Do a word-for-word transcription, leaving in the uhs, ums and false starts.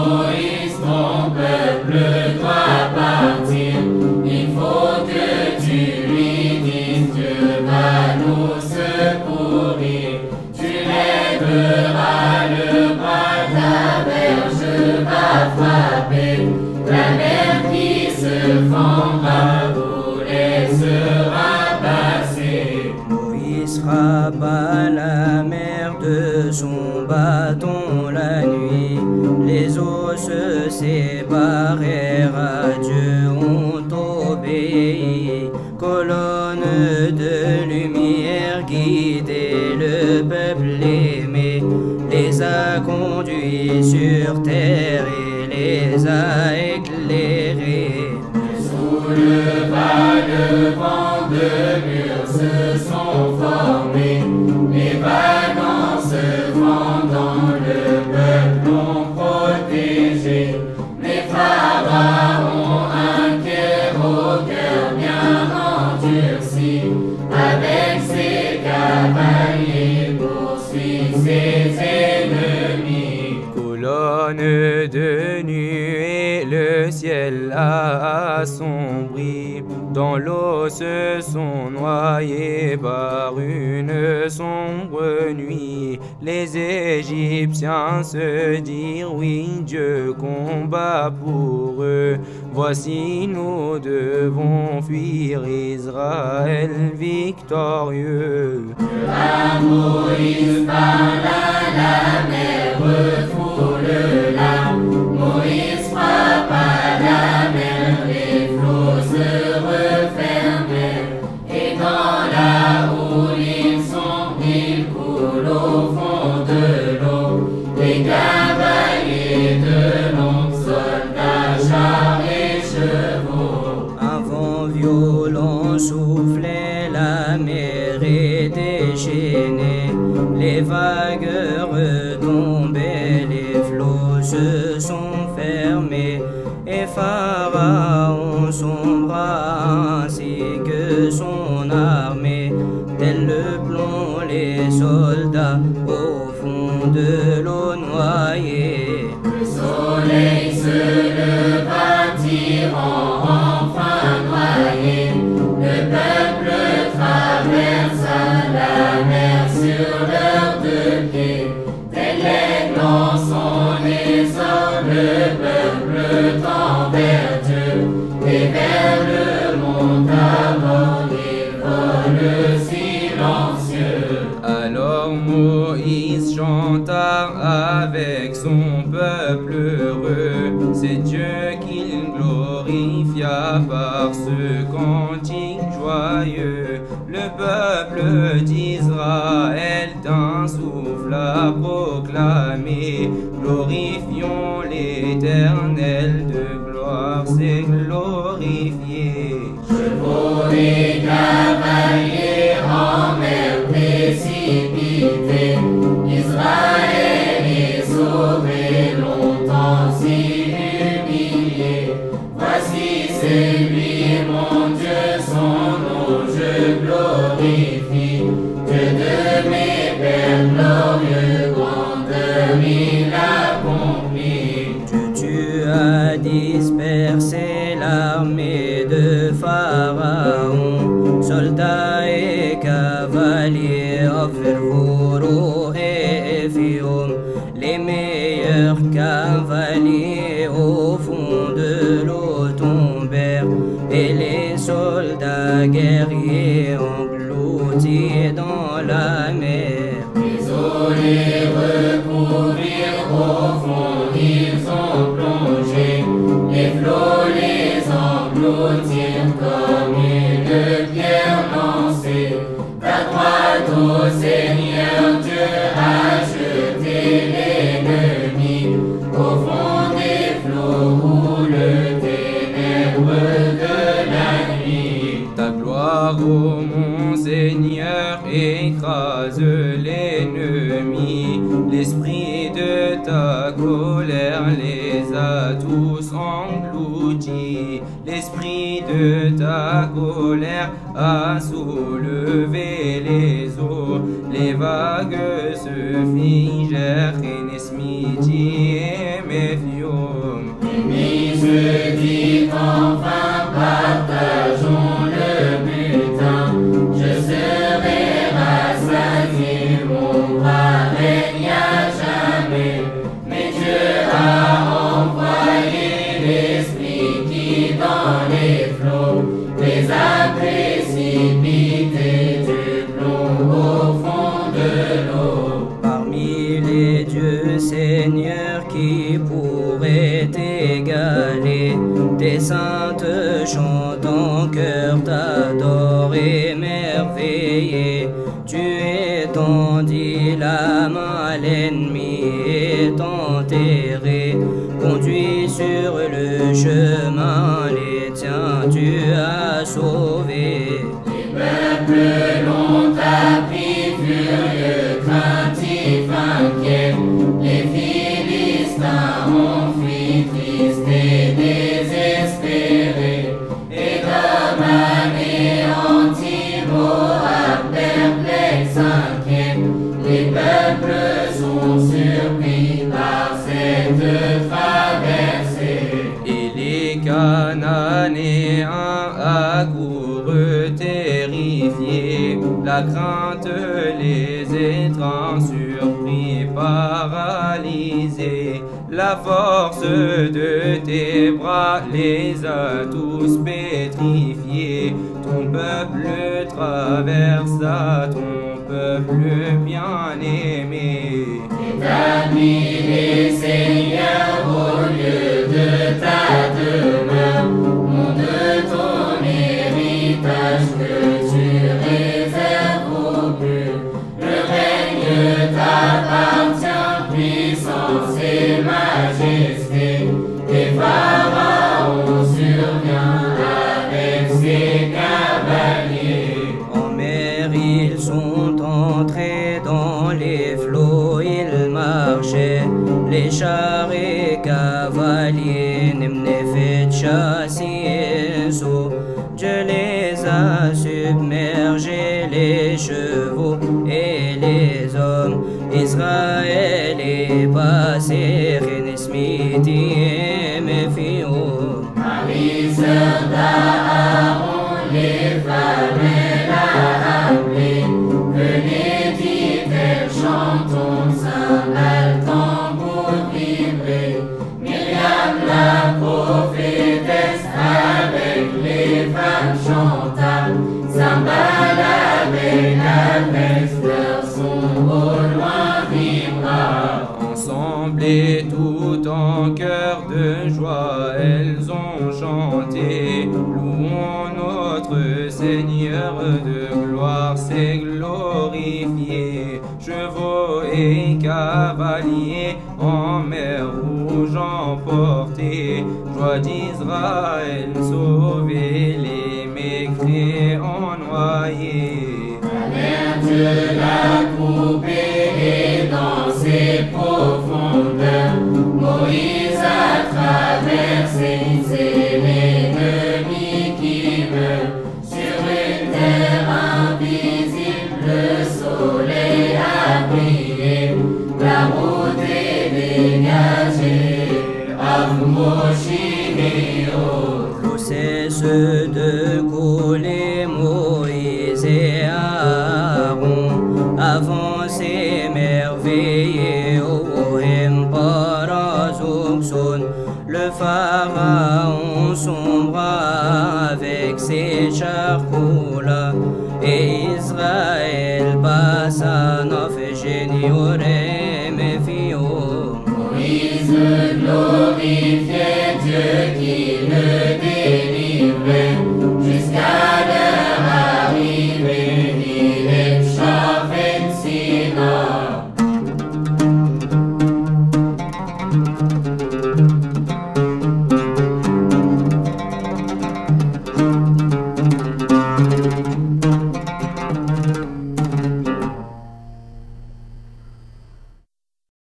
Moïse, ton peuple doit partir. Il faut que tu lui dises, Dieu va nous secourir. Tu lèveras le bras, ta verge va frapper. La mer qui se fendra vous laissera passer. Moïse frappa la mer de son bâton la nuit. Les eaux se séparèrent, à Dieu ont obéi. Colonne de lumière guidait le peuple aimé, les a conduits sur terre et les a éclairés. Sous le bas de vent, de murs se sont formés. Les vagues en se fendant, le peuple l'ont protégé. Les pharaons inquiets au cœur bien endurci, avec ses cavaliers poursuit ses ennemis. Colonne de nuée, le ciel a assombri. Dans l'eau se sont noyés par une sombre nuit. Les Égyptiens se dirent, oui, Dieu combat pour eux. Voici nous devons fuir, Israël victorieux. À Moïse parla, la mer refoule-la. Moïse frappa la mer, les flots se refermèrent. Et dans la houle ils sont, ils coulent au fond de l'eau. Les cavaliers de longs soldats, chars et chevaux. Un vent violent soufflait, la mer est déchaînée. Les vagues retombaient, les flots se sont fermés. Et Pharaon sombra ainsi que son armée. Tel le plomb, les soldats au fond de l'eau noyée. Le soleil se leva, tirant enfin noyé. Le peuple traversa la mer sur leurs deux pieds. Tel l'aigle en son essor, le peuple tend vers Dieu. Et vers le mont Tabor, il vole silencieux. Alors Moïse chanta avec son peuple heureux. C'est Dieu qu'il glorifia par ce cantique joyeux. Le peuple d'Israël d'un souffle a proclamé. Glorifions l'Éternel, de gloire c'est glorifié. Chevaux et cavaliers en mer précipités, Israël est sauvé, longtemps si humilié. Voici c'est lui mon Dieu, son nom je glorifie. Dieu de mes pères glorieux, grande il accomplit. Dieu, tu as dispersé l'armée de Pharaon, soldats et cavaliers, Ophir, et Ephium, les meilleurs cavaliers au fond de l'eau tombèrent, et les soldats guerriers engloutis dans la mer. Les eaux les recouvrirent, au fond ils ont plongé. Les flots les engloutirent comme une pierre lancée. Ta droite, ô Seigneur Dieu, a jeté l'ennemi. Au fond des flots roule ténèbres de la nuit. Ta gloire, ô mon Seigneur, écrase l'ennemi. L'esprit de ta colère les a tous engloutis. L'esprit de ta colère a soulevé les eaux. Les vagues se figèrent, et Nesmiti et Méphio. se dit enfin partageons le butin. Je serai rassasié, mon bras règne à jamais. Mais Dieu a envoyé l'Esprit qui dans les flots les a précipités du plomb au fond de l'eau. Parmi les dieux seigneurs qui pourraient t'égaler, tes saintes chantent en cœur, t'adorent émerveillés. Tu étendis la main à l'ennemi et enterré, conduit sur le chemin, les tiens tu as sauvés. Les peuples l'ont appris, furieux, craintifs, inquiets. Les Philistins ont fui, tristes et désespérés. Et comme anéantis, Moab, perplexe, inquiet. Les peuples sont surpris par cette traversée. Et les Cananéens accourent terrifiés, la crainte les étreint, surpris, paralysés. La force de tes bras les a tous pétrifiés. Ton peuple traversa, ton peuple bien-aimé. Établis les seigneurs au lieu de ta demeure, mon de ton héritage que tu réserves aux purs. Le règne t'appartient, puissance et majesté, et Pharaon survient avec ses cavaliers. En mer ils sont entrés, dans les flots ils marchaient, les chars et cavaliers n'emneient de châssis saut. Dieu les a submergés, les chevaux et les hommes. Israël est passé, Renesmiti et Méphio. Marie, sœur d'Aaron, les femmes, elle a appelé. Venez, dit-elle, chantons, cymbales, tambour, vibrez. Myriam, la prophétesse, avec les femmes chanta. Cymbales avec la messe, leur son au loin vibra. Ensemble et tout en cœur de joie, elles ont chanté. Louons notre Seigneur de gloire, c'est glorifié. Chevaux et cavaliers en mer rouge emportés. Joie d'Israël sauver, les mécréants noyés. Alerte la coupée et dans ses profondeurs, Moïse a traversé, c'est l'ennemi qui meurt. Sur une terre invisible, le soleil a brillé, la route est dégagée, Avmoshineo. L'eau cesse de couler, Moïse et Aaron avancent émerveillés, Ohem Parazoxon. Le pharaon sombra avec ses charcoulas, et Israël passa neuf géniorem et fio. Moïse, gloire.